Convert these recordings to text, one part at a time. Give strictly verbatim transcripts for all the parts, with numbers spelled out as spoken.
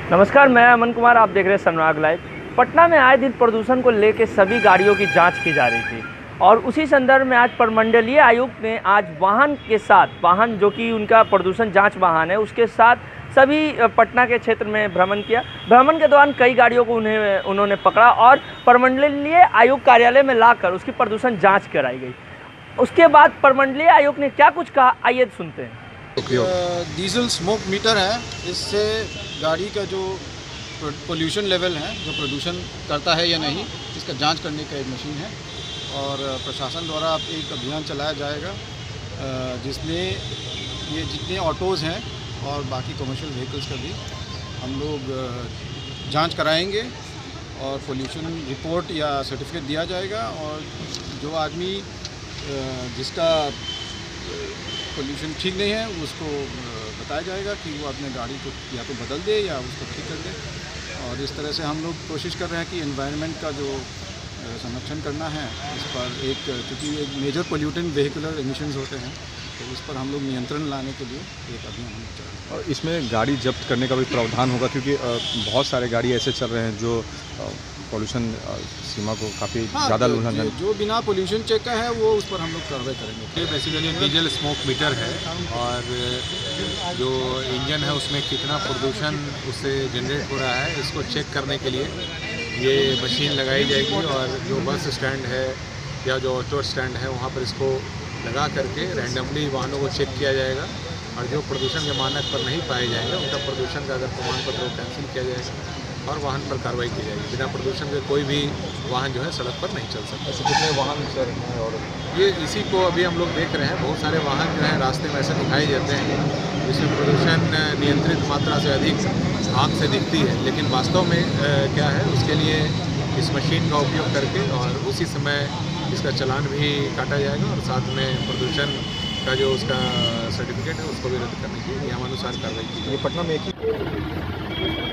नमस्कार, मैं अमन कुमार, आप देख रहे हैं सनराग लाइव। पटना में आए दिन प्रदूषण को लेकर सभी गाड़ियों की जांच की जा रही थी और उसी संदर्भ में आज प्रमंडलीय आयुक्त ने आज वाहन के साथ वाहन जो कि उनका प्रदूषण जांच वाहन है उसके साथ सभी पटना के क्षेत्र में भ्रमण किया। भ्रमण के दौरान कई गाड़ियों को उन्हें उन्होंने पकड़ा और प्रमंडलीय आयुक्त कार्यालय में लाकर उसकी प्रदूषण जाँच कराई गई। उसके बाद प्रमंडलीय आयुक्त ने क्या कुछ कहा, आइए सुनते हैं। डीजल स्मोक मीटर है, इससे गाड़ी का जो पोल्यूशन लेवल है, जो प्रदूषण करता है या नहीं, इसका जांच करने का एक मशीन है और प्रशासन द्वारा एक अभियान चलाया जाएगा जिसमें ये जितने ऑटोज़ हैं और बाकी कमर्शियल व्हीकल्स का भी हम लोग जांच कराएंगे और पोल्यूशन रिपोर्ट या सर्टिफिकेट दिया जाएगा और जो आदमी जिसका पोल्यूशन ठीक नहीं है उसको बताया जाएगा कि वो अपने गाड़ी को या तो बदल दे या उसको ठीक कर दे। और इस तरह से हम लोग कोशिश कर रहे हैं कि एनवायरनमेंट का जो संरक्षण करना है इस पर एक, क्योंकि एक मेजर पोल्यूटेंट वेहिकुलर एमिशंस होते हैं तो उस पर हम लोग नियंत्रण लाने के लिए एक अभियान हम चल रहे हैं। और इसमें गाड़ी जब्त करने का भी प्रावधान होगा क्योंकि बहुत सारे गाड़ी ऐसे चल रहे हैं जो पोल्यूशन सीमा को काफ़ी ज़्यादा उल्लंघन, जो बिना पोल्यूशन चेक का है वो उस पर हम लोग कार्रवाई करेंगे। ये बेसिकली डीजल स्मोक मीटर है और जो इंजन है उसमें कितना प्रदूषण उससे जनरेट हो रहा है इसको चेक करने के लिए ये मशीन लगाई जाएगी और जो बस स्टैंड है या जो ऑटो स्टैंड है वहाँ पर इसको लगा करके रैंडमली वाहनों को चेक किया जाएगा और जो प्रदूषण के मानक पर नहीं पाए जाएंगे उनका प्रदूषण का अगर प्रमाण पत्र कैंसिल किया जाएगा और वाहन पर कार्रवाई की जाएगी। बिना प्रदूषण के कोई भी वाहन जो है सड़क पर नहीं चल सकता। ऐसे कितने वाहन चल रहे हैं और ये इसी को अभी हम लोग देख रहे हैं। बहुत सारे वाहन जो है रास्ते में ऐसे दिखाई देते हैं जिसमें प्रदूषण नियंत्रित मात्रा से अधिक आँख से दिखती है, लेकिन वास्तव में क्या है उसके लिए इस मशीन का उपयोग करके और उसी समय इसका चालान भी काटा जाएगा और साथ में प्रदूषण का जो उसका सर्टिफिकेट है उसको भी रद्द करने की नियमानुसार कार्रवाई की जाएगी। पटना में एक ही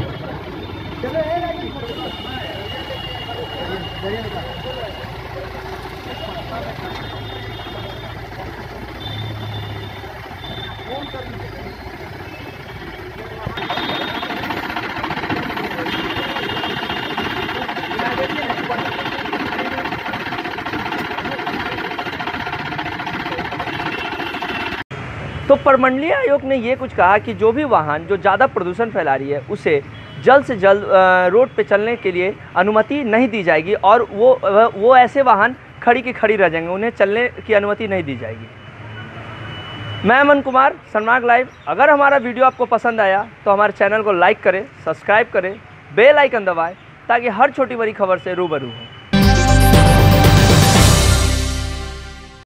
तो प्रमंडलीय आयोग ने ये कुछ कहा कि जो भी वाहन जो ज़्यादा प्रदूषण फैला रही है उसे जल्द से जल्द रोड पे चलने के लिए अनुमति नहीं दी जाएगी और वो वो ऐसे वाहन खड़ी की खड़ी रह जाएंगे, उन्हें चलने की अनुमति नहीं दी जाएगी। मैं अमन कुमार, सनराग लाइव। अगर हमारा वीडियो आपको पसंद आया तो हमारे चैनल को लाइक करें, सब्सक्राइब करें, बेल आइकन दबाएं ताकि हर छोटी बड़ी खबर से रूबरू हो।